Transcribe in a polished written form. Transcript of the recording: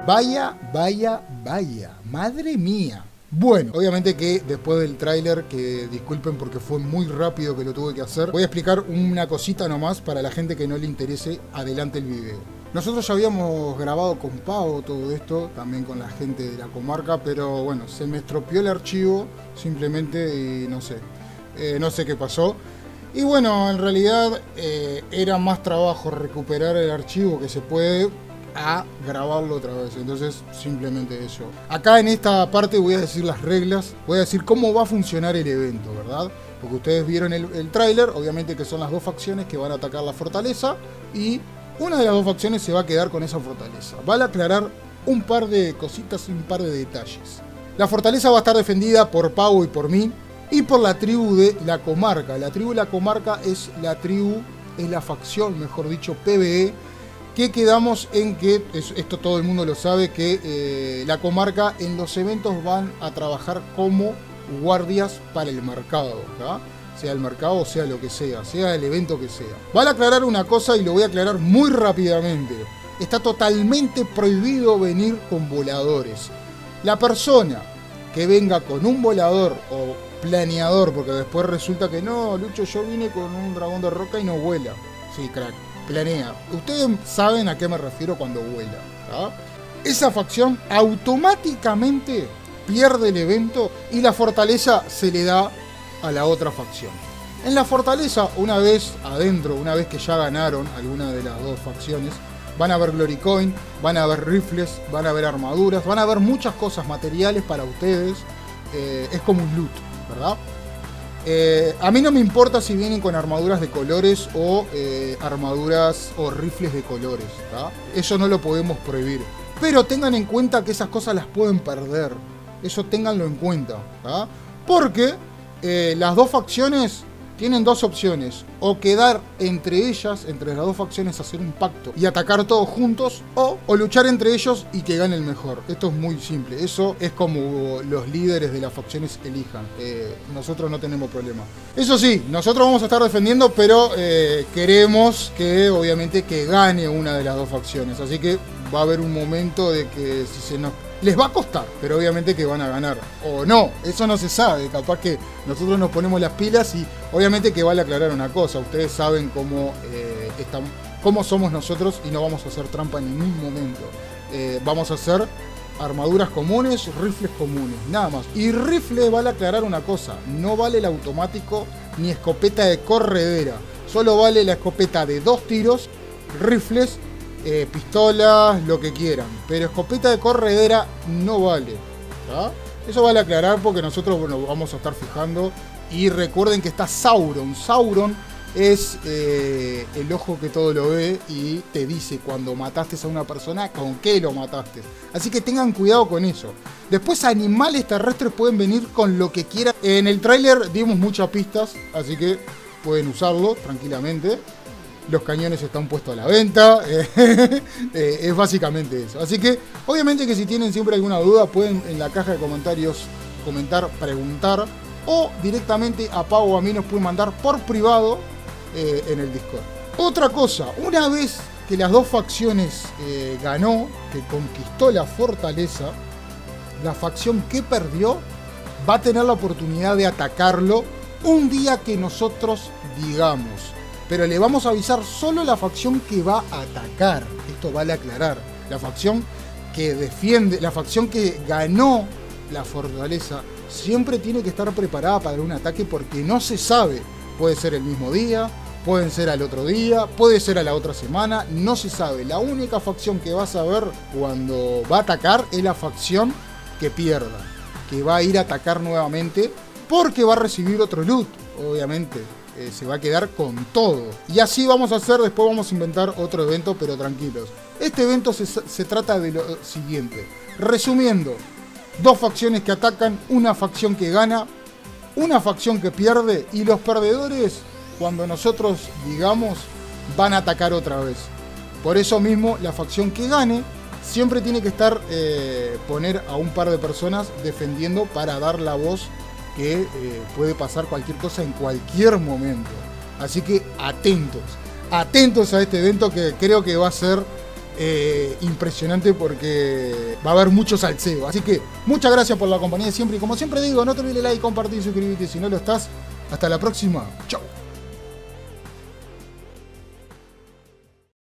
Vaya, madre mía. Bueno, obviamente que después del tráiler, que disculpen porque fue muy rápido que lo tuve que hacer, voy a explicar una cosita nomás para la gente que no le interese adelante el video. Nosotros ya habíamos grabado con Pau todo esto, también con la gente de la comarca, pero bueno, se me estropeó el archivo simplemente y no sé qué pasó. Y bueno, en realidad era más trabajo recuperar el archivo que se puede a grabarlo otra vez, entonces simplemente eso. Acá en esta parte voy a decir las reglas, voy a decir cómo va a funcionar el evento, ¿verdad? Porque ustedes vieron el tráiler, obviamente que son las dos facciones que van a atacar la fortaleza y una de las dos facciones se va a quedar con esa fortaleza. Vale aclarar un par de cositas y un par de detalles. La fortaleza va a estar defendida por Pau y por mí y por la tribu de la comarca. La tribu de la comarca es la facción, mejor dicho, PvE, que quedamos en que, esto todo el mundo lo sabe, que la comarca en los eventos van a trabajar como guardias para el mercado, ¿tá? Sea el mercado o sea lo que sea el evento que sea. Vale aclarar una cosa y lo voy a aclarar muy rápidamente. Está totalmente prohibido venir con voladores. La persona que venga con un volador o planeador, porque después resulta que no, Lucho, yo vine con un dragón de roca y no vuela. Sí, crack. Planea. Ustedes saben a qué me refiero cuando vuela, ¿tá? Esa facción automáticamente pierde el evento y la fortaleza se le da a la otra facción. En la fortaleza, una vez adentro, una vez que ya ganaron alguna de las dos facciones, van a haber Glory Coin, van a haber rifles, van a haber armaduras, van a haber muchas cosas materiales para ustedes. Es como un loot, ¿verdad? A mí no me importa si vienen con armaduras de colores o armaduras o rifles de colores, ¿tá? Eso no lo podemos prohibir. Pero tengan en cuenta que esas cosas las pueden perder. Eso ténganlo en cuenta, ¿tá? Porque las dos facciones tienen dos opciones. O quedar entre ellas, entre las dos facciones, hacer un pacto y atacar todos juntos. O luchar entre ellos y que gane el mejor. Esto es muy simple. Eso es como los líderes de las facciones elijan. Nosotros no tenemos problema. Eso sí, nosotros vamos a estar defendiendo, pero queremos que obviamente que gane una de las dos facciones. Así que va a haber un momento de que si se nos... les va a costar, pero obviamente que van a ganar. O no, eso no se sabe. Capaz que nosotros nos ponemos las pilas y obviamente que vale aclarar una cosa. Ustedes saben cómo somos nosotros y no vamos a hacer trampa en ningún momento. Vamos a hacer armaduras comunes, rifles comunes, nada más. Y rifle, vale aclarar una cosa. No vale el automático ni escopeta de corredera. Solo vale la escopeta de 2 tiros, rifles, pistolas, lo que quieran, pero escopeta de corredera no vale, ¿tá? Eso vale aclarar porque nosotros, bueno, vamos a estar fijando. Y recuerden que está Sauron. Sauron es el ojo que todo lo ve y te dice cuando mataste a una persona con qué lo mataste. Así que tengan cuidado con eso. Después, animales terrestres pueden venir con lo que quieran. En el tráiler dimos muchas pistas, así que pueden usarlo tranquilamente. Los cañones están puestos a la venta. Es básicamente eso. Así que obviamente que si tienen siempre alguna duda pueden en la caja de comentarios comentar, preguntar, o directamente a Pau o a mí nos pueden mandar por privado en el Discord. Otra cosa, una vez que las dos facciones ganó, que conquistó la fortaleza, la facción que perdió va a tener la oportunidad de atacarlo un día que nosotros digamos. Pero le vamos a avisar solo la facción que va a atacar. Esto vale aclarar. La facción que defiende, la facción que ganó la fortaleza, siempre tiene que estar preparada para un ataque porque no se sabe. Puede ser el mismo día, pueden ser al otro día, puede ser a la otra semana, no se sabe. La única facción que vas a ver cuando va a atacar es la facción que pierda, que va a ir a atacar nuevamente porque va a recibir otro loot, obviamente. Se va a quedar con todo. Y así vamos a hacer, después vamos a inventar otro evento, pero tranquilos. Este evento se trata de lo siguiente. Resumiendo, dos facciones que atacan, una facción que gana, una facción que pierde, y los perdedores, cuando nosotros digamos, van a atacar otra vez. Por eso mismo, la facción que gane siempre tiene que estar, poner a un par de personas defendiendo para dar la voz que puede pasar cualquier cosa en cualquier momento. Así que atentos a este evento que creo que va a ser impresionante porque va a haber mucho salseo. Así que muchas gracias por la compañía de siempre. Y como siempre digo, no te olvides de like, compartir y suscribirte si no lo estás. Hasta la próxima. Chau.